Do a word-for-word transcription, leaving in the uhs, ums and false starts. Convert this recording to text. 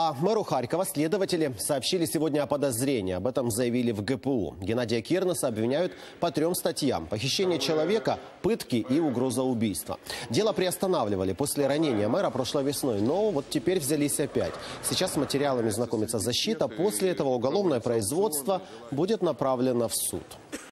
А мэру Харькова следователи сообщили сегодня о подозрении. Об этом заявили в гэ пэ у. Геннадия Кернеса обвиняют по трем статьям: похищение человека, пытки и угроза убийства. Дело приостанавливали после ранения мэра прошлой весной, но вот теперь взялись опять. Сейчас с материалами знакомится защита. После этого уголовное производство будет направлено в суд.